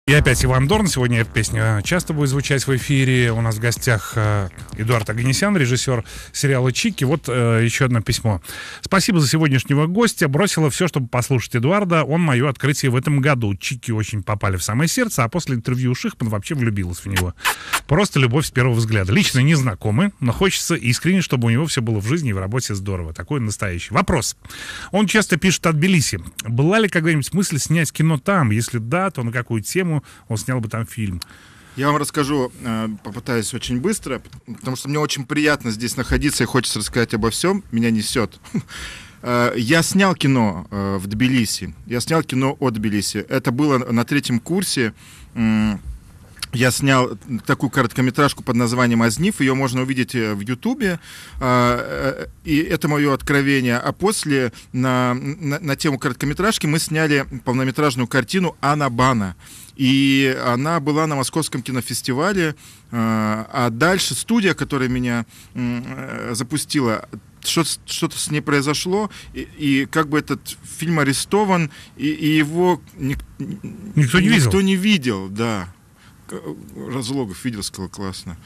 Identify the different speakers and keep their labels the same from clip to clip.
Speaker 1: И опять Иван Дорн. Сегодня эта песня часто будет звучать в эфире. У нас в гостях Эдуард Оганесян, режиссер сериала «Чики». Вот еще одно письмо. Спасибо за сегодняшнего гостя. Бросила все, чтобы послушать Эдуарда. Он мое открытие в этом году. «Чики» очень попали в самое сердце, а после интервью Шихман вообще влюбилась в него. Просто любовь с первого взгляда. Лично не знакомы, но хочется искренне, чтобы у него все было в жизни и в работе здорово. Такой настоящий. Вопрос. Он часто пишет от Тбилиси. Была ли когда-нибудь мысль снять кино там? Если да, то на какую тему он снял бы там фильм?
Speaker 2: Я вам расскажу, попытаюсь очень быстро, потому что мне очень приятно здесь находиться и хочется рассказать обо всем. Меня несет. Я снял кино в Тбилиси. Я снял кино о Тбилиси. Это было на 3-м курсе. Я снял такую короткометражку под названием «Азнив». Ее можно увидеть в Ютубе. И это мое откровение. А после на тему короткометражки мы сняли полнометражную картину «Анна Бана». И она была на Московском кинофестивале. А дальше студия, которая меня запустила, что-то с ней произошло, и как бы этот фильм арестован, и его никто не видел, да. Разлогов видел, сказал, классно.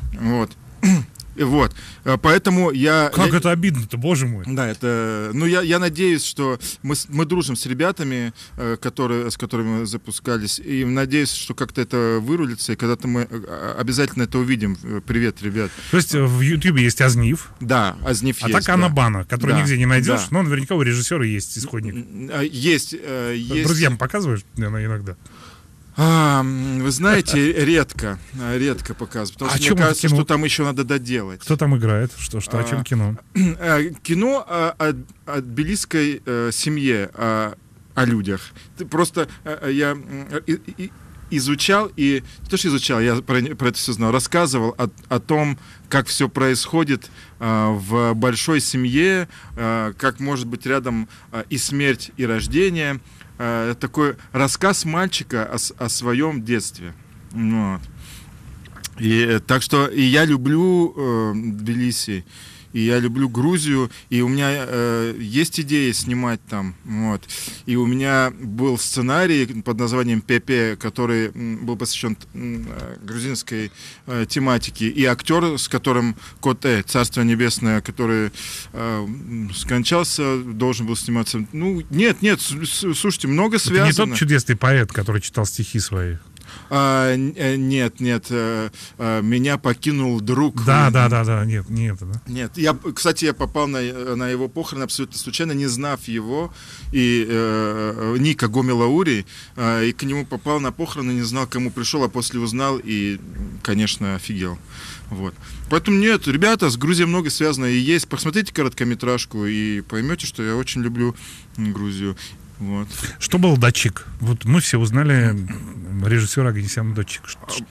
Speaker 2: Вот. Поэтому я...
Speaker 1: Как это обидно-то, боже мой.
Speaker 2: Да, это... Ну, я надеюсь, что мы дружим с ребятами, с которыми мы запускались, и надеюсь, что как-то это вырулится, и когда-то мы обязательно это увидим. Привет, ребят.
Speaker 1: То есть в Ютубе есть «Азнив».
Speaker 2: Да, «Азнив» есть.
Speaker 1: А так «Анна Бана», которую нигде не найдешь,
Speaker 2: да.
Speaker 1: Но наверняка у режиссера есть исходник.
Speaker 2: Есть.
Speaker 1: Друзьям показываешь иногда?
Speaker 2: Вы знаете, редко показывают, потому что мне кажется, что там еще надо доделать.
Speaker 1: Кто там играет? О чем кино?
Speaker 2: Кино о тбилисской семье, о людях. Просто я изучал, и не то, что изучал, я про это все знал, рассказывал о том, как все происходит в большой семье, как может быть рядом и смерть, и рождение. Такой рассказ мальчика о своем детстве. Вот. И так что и я люблю Тбилиси, и я люблю Грузию, и у меня есть идея снимать там. Вот. И у меня был сценарий под названием «Пепе», который был посвящен грузинской тематике, и актер, с которым Коте, Царство Небесное, который скончался, должен был сниматься. Ну, нет, слушайте, много связано.
Speaker 1: Это не тот чудесный поэт, который читал стихи свои?
Speaker 2: Нет, меня покинул друг.
Speaker 1: Да, нет, да?
Speaker 2: Нет, кстати, я попал на его похороны абсолютно случайно, не знав его, и Ника Гомелаури, и к нему попал на похороны, не знал, к кому пришел, а после узнал, и, конечно, офигел. Вот. Поэтому нет, ребята, с Грузией много связано и есть. Посмотрите короткометражку и поймете, что я очень люблю Грузию. Вот.
Speaker 1: Что был «Датчик»? Вот мы все узнали режиссера Оганесяна «Датчик».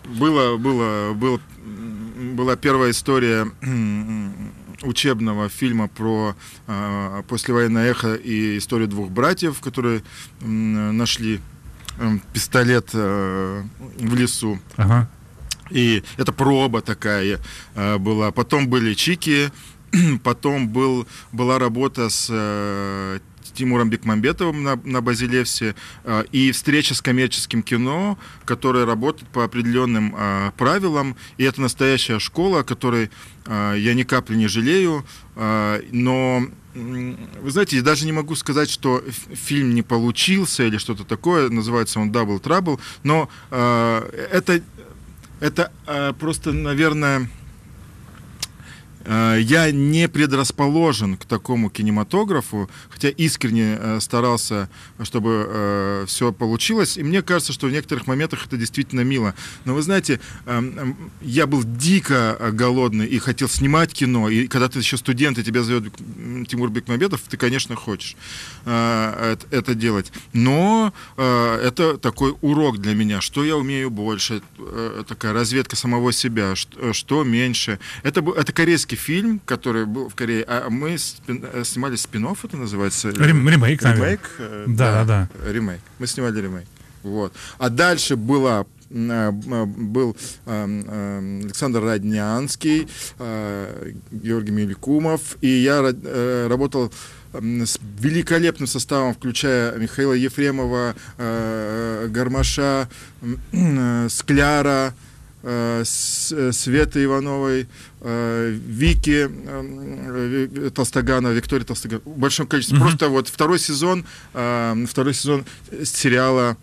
Speaker 2: Была первая история учебного фильма про послевоенное эхо и историю двух братьев, которые нашли пистолет в лесу.
Speaker 1: Ага.
Speaker 2: И это проба такая была. Потом были «Чики», потом была работа с Тимуром Бекмамбетовым на Базилевсе и встреча с коммерческим кино, которое работает по определенным правилам. И это настоящая школа, о которой я ни капли не жалею. Но, вы знаете, я даже не могу сказать, что фильм не получился или что-то такое. Называется он «Double Trouble». Но это просто, наверное... Я не предрасположен к такому кинематографу, хотя искренне старался, чтобы все получилось. И мне кажется, что в некоторых моментах это действительно мило. Но вы знаете, я был дико голодный и хотел снимать кино. И когда ты еще студент, и тебя зовет Тимур Бекмамбетов, ты, конечно, хочешь это делать. Но это такой урок для меня. Что я умею больше? Такая разведка самого себя. Что меньше? Это корейский фильм, который был в Корее, а мы снимали спин-офф, это называется?
Speaker 1: Ремейк,
Speaker 2: наверное.
Speaker 1: Да.
Speaker 2: Ремейк. Мы снимали ремейк. Вот. А дальше был Александр Роднянский, Георгий Мелькумов, и я работал с великолепным составом, включая Михаила Ефремова, Гармаша, Скляра, Светы Ивановой, Вики Толстогановой, Виктории Толстогановой. В большом количестве. Просто вот второй сезон сериала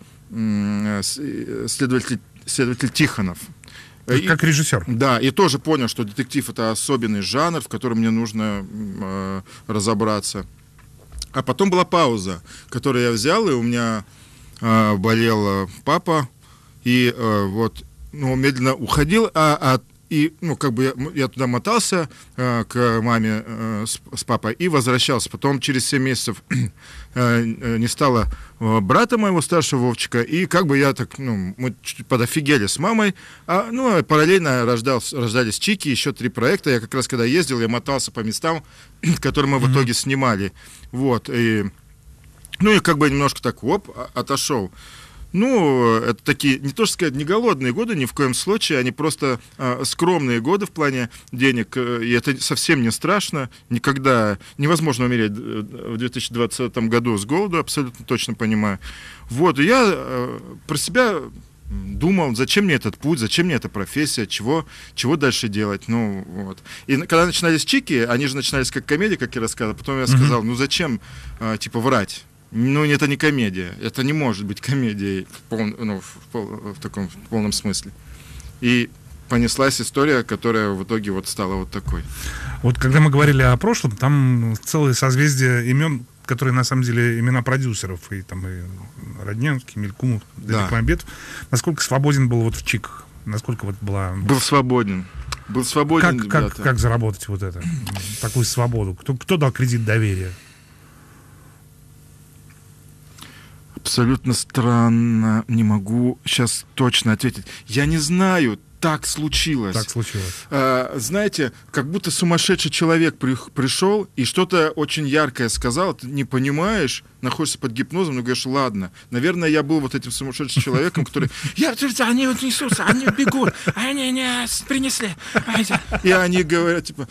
Speaker 2: «Следователь Тихонов».
Speaker 1: Как режиссер.
Speaker 2: Да, и тоже понял, что детектив — это особенный жанр, в котором мне нужно разобраться. А потом была пауза, которую я взял, и у меня болел папа, и вот, ну, медленно уходил, и, ну, как бы я туда мотался к маме с папой и возвращался. Потом через 7 месяцев не стало брата моего старшего Вовчика, и как бы я так, ну, мы чуть подофигели с мамой, ну, параллельно рождались Чики, еще 3 проекта. Я как раз когда ездил, я мотался по местам, которые мы в итоге снимали. Вот, и, ну, и как бы немножко так, отошел. Ну, это такие, не то что сказать, не голодные годы, ни в коем случае, они просто скромные годы в плане денег, и это совсем не страшно, никогда невозможно умереть в 2020 году с голоду, абсолютно точно понимаю. Вот, и я про себя думал, зачем мне этот путь, зачем мне эта профессия, чего дальше делать, ну, вот. И когда начинались Чики, они же начинались как комедия, как я рассказывал, потом я сказал, ну, зачем, типа, врать? Ну, это не комедия. Это не может быть комедией в таком полном смысле. И понеслась история, которая в итоге вот стала вот такой.
Speaker 1: Вот когда мы говорили о прошлом, там целое созвездие имен, которые на самом деле имена продюсеров. И там и Роднянский, Мелькумов, Далекмамбетов. Насколько свободен был вот в Чиках? Насколько вот была...
Speaker 2: Был свободен.
Speaker 1: Как заработать вот это? Такую свободу? Кто дал кредит доверия?
Speaker 2: Абсолютно странно, не могу сейчас точно ответить. Я не знаю, так случилось.
Speaker 1: Так случилось.
Speaker 2: Знаете, как будто сумасшедший человек пришел и что-то очень яркое сказал, ты не понимаешь, находишься под гипнозом, но говоришь, ладно, наверное, я был вот этим сумасшедшим человеком, который, они вот несутся, они бегут, они не принесли. И они говорят, типа...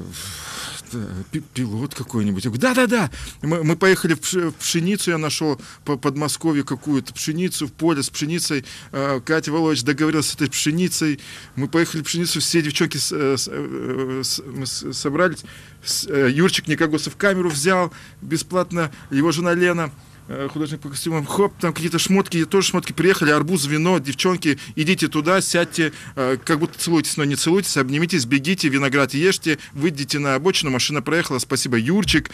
Speaker 2: пилот какой-нибудь. Я говорю, да-да-да. Мы поехали в пшеницу, я нашел по Подмосковью какую-то пшеницу, в поле с пшеницей. Катя Володьевич договорилась с этой пшеницей. Мы поехали в пшеницу, все девчонки собрались. Юрчик Никогосов камеру взял бесплатно, его жена Лена, художник по костюмам, хоп, там какие-то шмотки, тоже шмотки, приехали, арбуз, вино, девчонки, идите туда, сядьте, как будто целуетесь, но не целуйтесь, обнимитесь, бегите, виноград ешьте, выйдите на обочину, машина проехала, спасибо, Юрчик,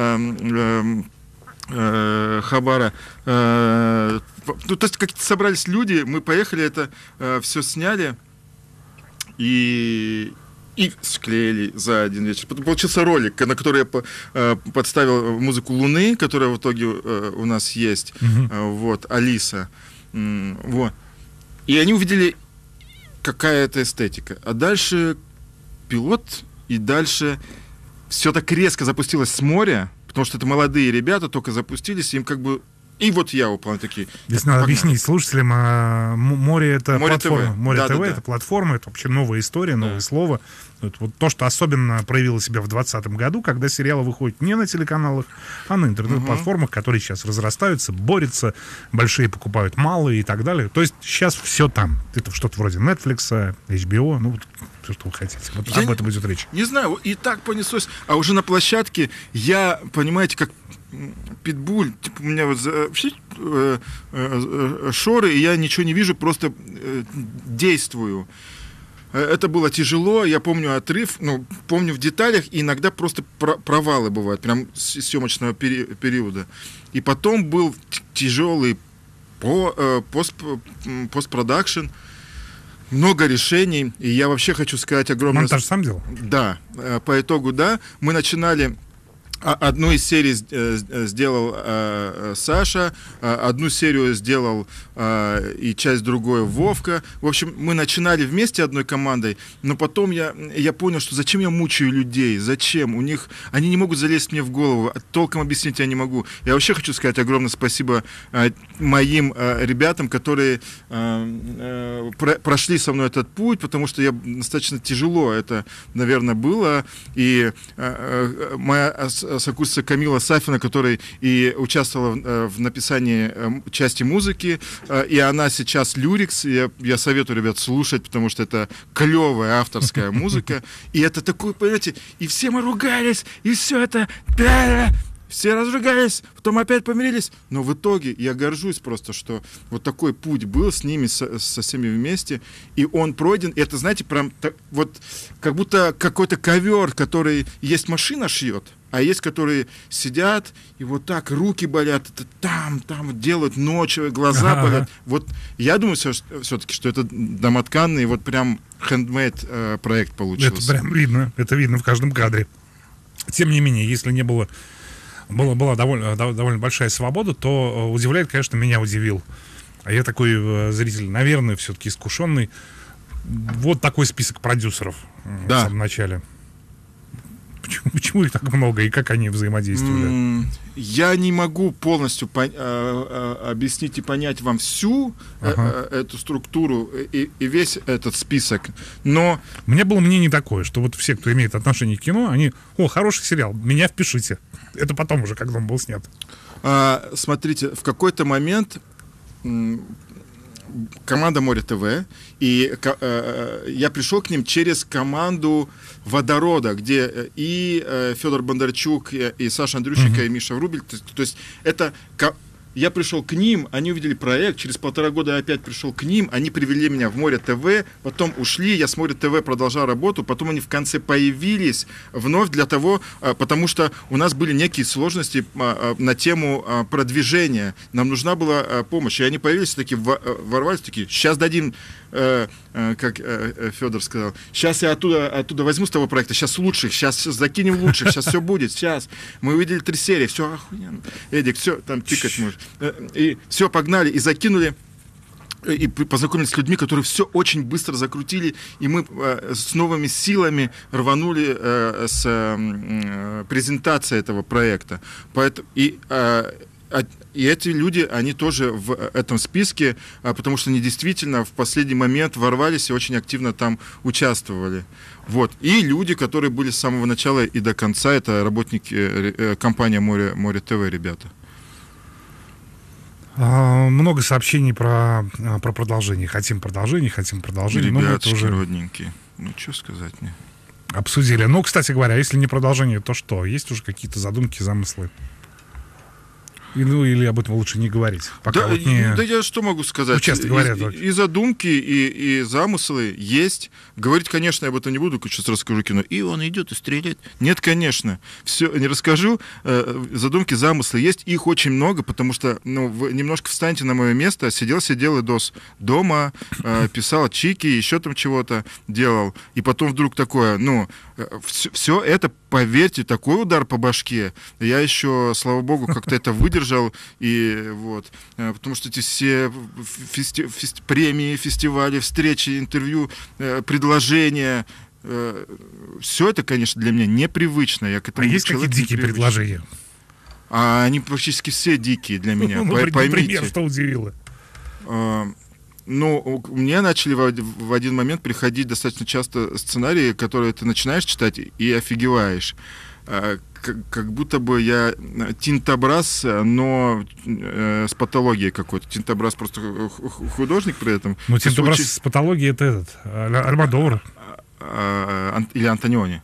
Speaker 2: Хабара. Ну, то есть как-то собрались люди, мы поехали, это все сняли, и склеили за один вечер. Потом получился ролик, на который я подставил музыку Луны, которая в итоге у нас есть. Вот, Алиса. Вот. И они увидели, какая это эстетика. А дальше пилот, и дальше все так резко запустилось с моря, потому что это молодые ребята, только запустились, им как бы... И вот я упал такие.
Speaker 1: Здесь надо объяснить слушателям, море это платформа.
Speaker 2: ТВ.
Speaker 1: Море ТВ это платформа, это вообще новая история, новое слово. Вот то, что особенно проявило себя в 2020 году, когда сериалы выходят не на телеканалах, а на интернет-платформах, которые сейчас разрастаются, борются, большие покупают малые и так далее. То есть сейчас все там. Это что-то вроде Netflix, HBO, ну, все, что вы хотите. Вот об этом идет речь.
Speaker 2: Не знаю, и так понеслось. А уже на площадке я, понимаете, как питбуль, типа, у меня вот шоры, и я ничего не вижу, просто действую. Это было тяжело, я помню отрыв, ну, помню в деталях, и иногда просто провалы бывают, прям с съемочного периода. И потом был тяжелый постпродакшн, много решений, и я вообще хочу сказать огромное...
Speaker 1: Монтаж сам делал?
Speaker 2: Да, по итогу, да. Мы начинали... Одну из серий сделал Саша, одну серию сделал и часть другой Вовка. В общем, мы начинали вместе одной командой, но потом я понял, что зачем я мучаю людей, зачем? Они не могут залезть мне в голову, толком объяснить я не могу. Я вообще хочу сказать огромное спасибо моим ребятам, которые прошли со мной этот путь, потому что достаточно тяжело это, наверное, было. И моя сокурсница Камила Сафина, которая и участвовала в написании части музыки, и она сейчас Люрикс. Я советую, ребят, слушать, потому что это клевая авторская музыка. И это такое, понимаете, и все мы ругались, и все это... Все разругались, потом опять помирились. Но в итоге я горжусь просто, что вот такой путь был с ними, со всеми вместе. И он пройден. И это, знаете, прям вот как будто какой-то ковер, который есть машина шьет, а есть, которые сидят и вот так руки болят, это там делают ночью, глаза болят. Вот я думаю все-таки, что это домотканный, вот прям handmade проект получился.
Speaker 1: Это прям видно, это видно в каждом кадре. Тем не менее, если не была довольно большая свобода, то удивляет, конечно, меня удивил. А я такой зритель, наверное, все-таки искушенный. Вот такой список продюсеров в самом начале. Почему их так много и как они взаимодействовали?
Speaker 2: Я не могу полностью объяснить и понять вам всю эту структуру и весь этот список, но...
Speaker 1: У меня было мнение такое, что вот все, кто имеет отношение к кино, они, хороший сериал, меня впишите. Это потом уже, когда он был снят.
Speaker 2: Смотрите, в какой-то момент команда Море ТВ, и я пришел к ним через команду Водорода, где и Федор Бондарчук, и Саша Андрющенко, и Миша Врубель. То есть это... Я пришел к ним, они увидели проект, через 1,5 года я опять пришел к ним, они привели меня в Море ТВ, потом ушли, я с Море ТВ продолжал работу, потом они в конце появились вновь для того, потому что у нас были некие сложности на тему продвижения, нам нужна была помощь, и они появились такие, ворвались такие, сейчас дадим, как Федор сказал, сейчас я оттуда возьму с того проекта, сейчас лучших, сейчас закинем лучших, сейчас все будет, сейчас. Мы увидели 3 серии, все охуенно. Эдик, все, там тикать можешь. И все, погнали, и закинули, и познакомились с людьми, которые все очень быстро закрутили, и мы с новыми силами рванули с презентацией этого проекта. Поэтому, и эти люди, они тоже в этом списке, потому что они действительно в последний момент ворвались и очень активно там участвовали. Вот. И люди, которые были с самого начала и до конца, это работники компании Море ТВ, ребята.
Speaker 1: Много сообщений про продолжение. Хотим продолжение.
Speaker 2: Ребятушки уже родненькие. Ну, что сказать мне?
Speaker 1: Обсудили. Ну, кстати говоря, если не продолжение, то что? Есть уже какие-то задумки, замыслы? Или об этом лучше не говорить?
Speaker 2: Пока да я что могу сказать?
Speaker 1: Часто говорят.
Speaker 2: И задумки, и замыслы есть. Говорить, конечно, я об этом не буду, сейчас расскажу кино. И он идет и стреляет. Нет, конечно. Все не расскажу. Задумки, замыслы есть. Их очень много, потому что, вы немножко встаньте на мое место. Сидел и дос дома, писал чики, еще там чего-то делал. И потом вдруг такое, все это, поверьте, такой удар по башке. Я еще, слава богу, как-то это выдержал. И вот, потому что эти все премии, фестивали, встречи, интервью, предложения, все это, конечно, для меня непривычно. Я к этому
Speaker 1: есть какие-то дикие предложения?
Speaker 2: Они практически все дикие для меня.
Speaker 1: Например, что удивило?
Speaker 2: Мне начали в один момент приходить достаточно часто сценарии, которые ты начинаешь читать и офигеваешь. Как будто бы я Тинтобраз, но с патологией какой-то. Тинтобраз просто художник при этом.
Speaker 1: Тинтобраз с патологией — это этот, Альмодовар.
Speaker 2: Или Антониони.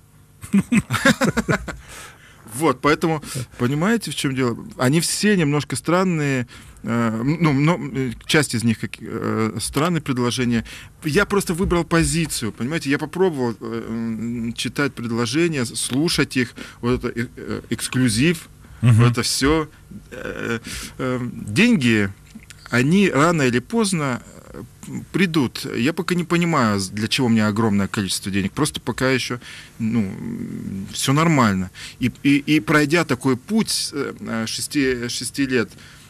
Speaker 2: Вот, поэтому, понимаете, в чем дело? Они все немножко странные, часть из них странные предложения. Я просто выбрал позицию, понимаете? Я попробовал читать предложения, слушать их, вот это эксклюзив, вот это все. Деньги, они рано или поздно придут. Я пока не понимаю, для чего мне огромное количество денег. Просто пока еще, все нормально. И пройдя такой путь 6 лет,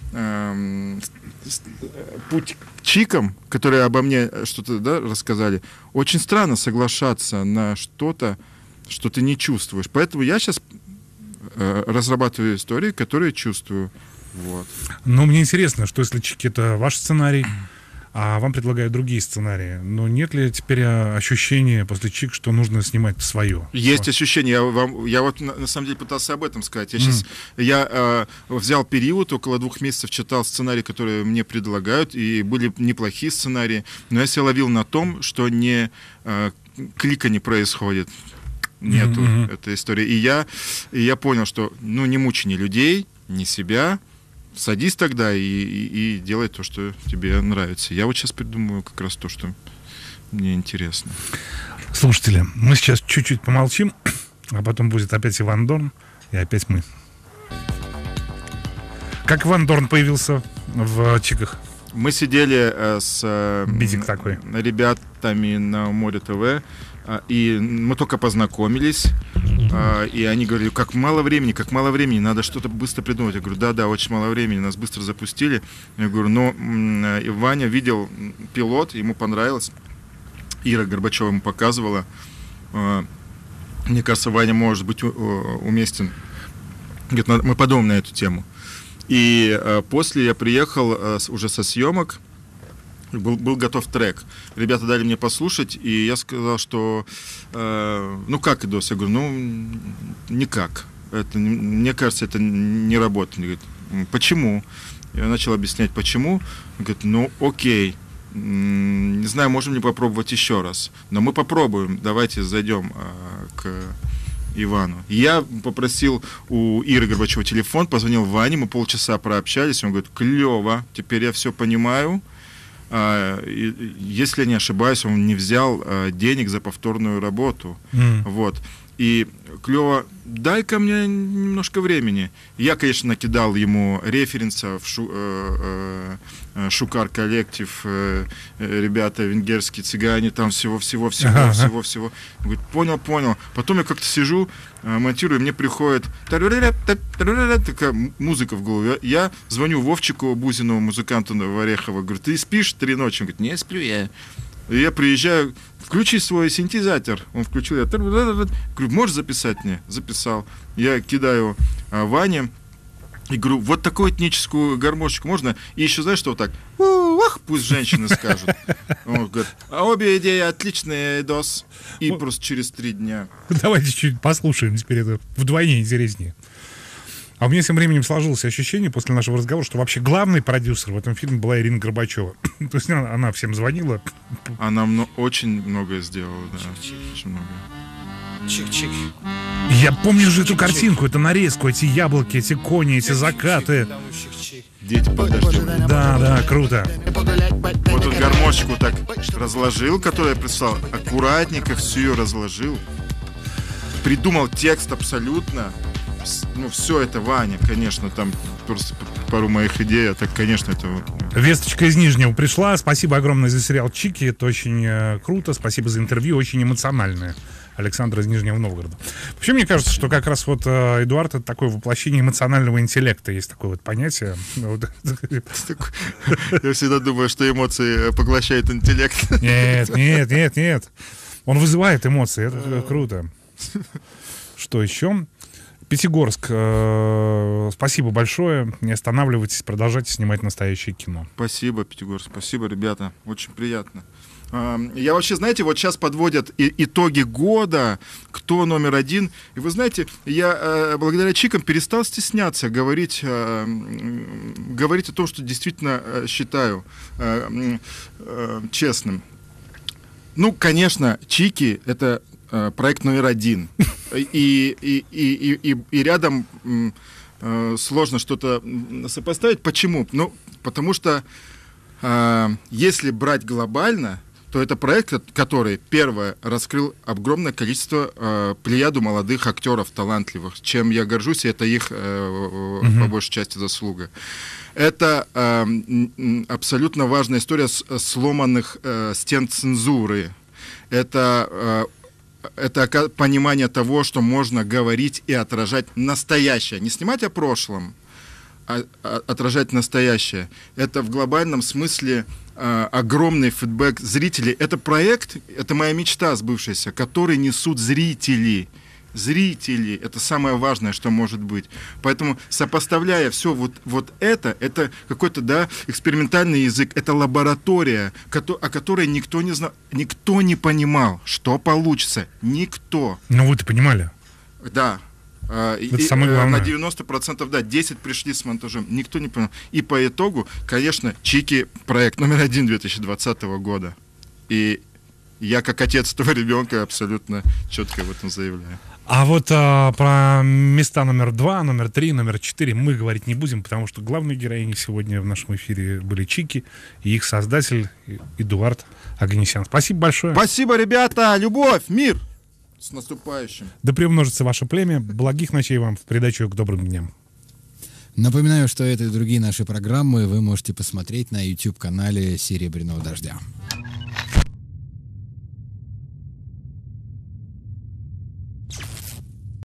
Speaker 2: путь к чикам, которые обо мне что-то рассказали, очень странно соглашаться на что-то, что ты не чувствуешь. Поэтому я сейчас разрабатываю истории, которые чувствую. Вот.
Speaker 1: Но мне интересно, что если чики — это ваш сценарий, а вам предлагают другие сценарии. Но нет ли теперь ощущения после «Чик», что нужно снимать свое?
Speaker 2: Есть ощущение. Я вот на самом деле пытался об этом сказать. Я взял период, около 2 месяцев читал сценарии, которые мне предлагают, и были неплохие сценарии, но я себя ловил на том, что клика не происходит. Нету этой истории. И я понял, что не мучи ни людей, ни себя. Садись тогда и делай то, что тебе нравится. Я вот сейчас придумаю как раз то, что мне интересно.
Speaker 1: Слушатели, мы сейчас чуть-чуть помолчим, а потом будет опять Иван Дорн и опять мы. Как Иван Дорн появился в «Чиках»?
Speaker 2: Мы сидели с ребятами на Море ТВ, и мы только познакомились, и они говорили, как мало времени, надо что-то быстро придумать. Я говорю, да, очень мало времени, нас быстро запустили. Я говорю, Ваня видел пилот, ему понравилось, Ира Горбачева ему показывала. Мне кажется, Ваня может быть уместен. Говорит, мы подумаем на эту тему. И после я приехал уже со съемок, был готов трек. Ребята дали мне послушать, и я сказал, что как, Идос? Я говорю, никак. Мне кажется, это не работает. Он говорит, почему? Я начал объяснять, почему. Он говорит, окей. Не знаю, можем ли попробовать еще раз. Но мы попробуем. Давайте зайдем к Ивану. Я попросил у Иры Горбачева телефон, позвонил Ване, мы полчаса прообщались. Он говорит, клево, теперь я все понимаю. Если я не ошибаюсь, он не взял денег за повторную работу. Вот. И клево, дай-ка мне немножко времени. Я, конечно, накидал ему референсов, Шукар коллектив, ребята венгерские, цыгане, там всего. Говорит, понял. Потом я как-то сижу, монтирую, мне приходит такая музыка в голове. Я звоню Вовчику Бузину, музыканту Орехова, говорю, ты спишь 3 ночи? Он говорит, не сплю я. И я приезжаю, включи свой синтезатор. Он включил, я говорю, можешь записать мне? Записал. Я кидаю Ване и говорю, вот такую этническую гармошечку можно? И еще, знаешь, что вот так, пусть женщины скажут. Он говорит, обе идеи отличные, Идос. И просто через 3 дня.
Speaker 1: Давайте чуть послушаем, теперь это вдвойне интереснее. А у меня тем временем сложилось ощущение после нашего разговора, что вообще главный продюсер в этом фильме была Ирина Горбачева. То есть она всем звонила.
Speaker 2: Она очень многое сделала, да. Очень многое.
Speaker 3: Чик-чик.
Speaker 1: Я помню же эту картинку, эту нарезку, эти яблоки, эти кони, эти закаты.
Speaker 2: Дети под дождем.
Speaker 1: Да, круто.
Speaker 2: Вот тут гармошку так разложил, которую я прислал. Аккуратненько всю ее разложил. Придумал текст абсолютно. Все это Ваня, конечно, там просто пару моих идей, а так, конечно, это...
Speaker 1: Весточка из Нижнего пришла. Спасибо огромное за сериал «Чики». Это очень круто. Спасибо за интервью. Очень эмоциональное. Александр из Нижнего Новгорода. Вообще, мне кажется, что как раз вот Эдуард — это такое воплощение эмоционального интеллекта. Есть такое вот понятие.
Speaker 2: Я всегда думаю, что эмоции поглощают интеллект.
Speaker 1: Нет. Он вызывает эмоции. Это круто. Что еще? Пятигорск, спасибо большое. Не останавливайтесь, продолжайте снимать настоящее кино.
Speaker 2: Спасибо, Пятигорск. Спасибо, ребята. Очень приятно. Я вообще, знаете, вот сейчас подводят итоги года, кто номер 1. И вы знаете, я благодаря Чикам перестал стесняться говорить о том, что действительно считаю честным. Конечно, Чики — это проект номер 1. И рядом сложно что-то сопоставить. Почему? Потому что если брать глобально, то это проект, который, первое, раскрыл огромное количество плеяду молодых актеров талантливых, чем я горжусь, и это их по большей части заслуга. Это абсолютно важная история сломанных стен цензуры. Это понимание того, что можно говорить и отражать настоящее. Не снимать о прошлом, а отражать настоящее. Это в глобальном смысле огромный фидбэк зрителей. Это проект, это моя мечта сбывшаяся, который несут зрители. зрители. Это самое важное, что может быть. Поэтому, сопоставляя все вот это какой-то, да, экспериментальный язык, это лаборатория, о которой никто не знал, никто не понимал, что получится. Никто.
Speaker 1: Ну, вы-то понимали.
Speaker 2: Да.
Speaker 1: Это самое главное.
Speaker 2: На 90%, да, 10 пришли с монтажом. Никто не понял. И по итогу, конечно, Чики проект номер 1 2020 года. И я, как отец этого ребенка, абсолютно четко об этом заявляю.
Speaker 1: А вот про места номер 2, номер 3, номер 4 мы говорить не будем, потому что главные героини сегодня в нашем эфире были Чики и их создатель Эдуард Оганесян. Спасибо большое.
Speaker 2: Спасибо, ребята! Любовь, мир! С наступающим!
Speaker 1: Да приумножится ваше племя. Благих ночей вам в придачу к добрым дням.
Speaker 4: Напоминаю, что это и другие наши программы вы можете посмотреть на YouTube-канале «Серебряного дождя».